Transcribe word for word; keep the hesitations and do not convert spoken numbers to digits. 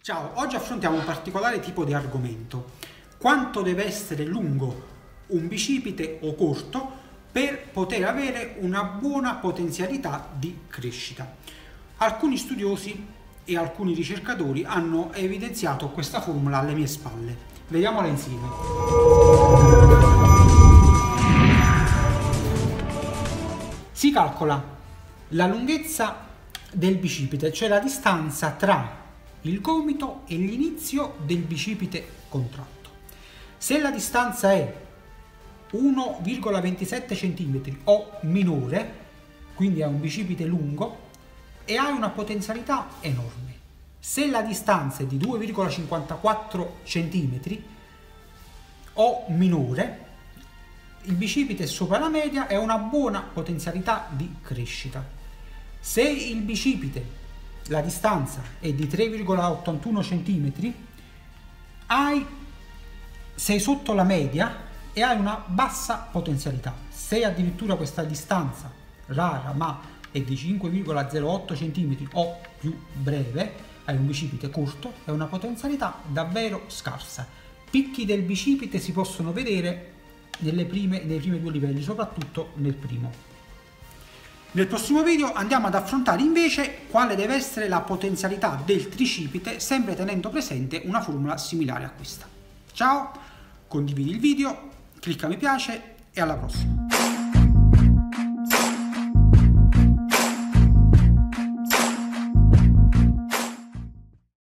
Ciao, oggi affrontiamo un particolare tipo di argomento. Quanto deve essere lungo un bicipite o corto per poter avere una buona potenzialità di crescita? Alcuni studiosi e alcuni ricercatori hanno evidenziato questa formula alle mie spalle. Vediamola insieme. Si calcola la lunghezza del bicipite, cioè la distanza tra il gomito e l'inizio del bicipite contratto. Se la distanza è uno virgola ventisette centimetri o minore, quindi è un bicipite lungo e hai una potenzialità enorme. Se la distanza è di due virgola cinquantaquattro centimetri o minore, il bicipite è sopra la media e ha una buona potenzialità di crescita. Se il bicipite, la distanza è di tre virgola ottantuno centimetri, hai, sei sotto la media e hai una bassa potenzialità. Se addirittura questa distanza rara ma è di cinque virgola zero otto centimetri o più breve, hai un bicipite corto e una potenzialità davvero scarsa. Picchi del bicipite si possono vedere nelle prime, nei primi due livelli, soprattutto nel primo. Nel prossimo video andiamo ad affrontare invece quale deve essere la potenzialità del tricipite, sempre tenendo presente una formula similare a questa. Ciao, condividi il video, clicca mi piace e alla prossima!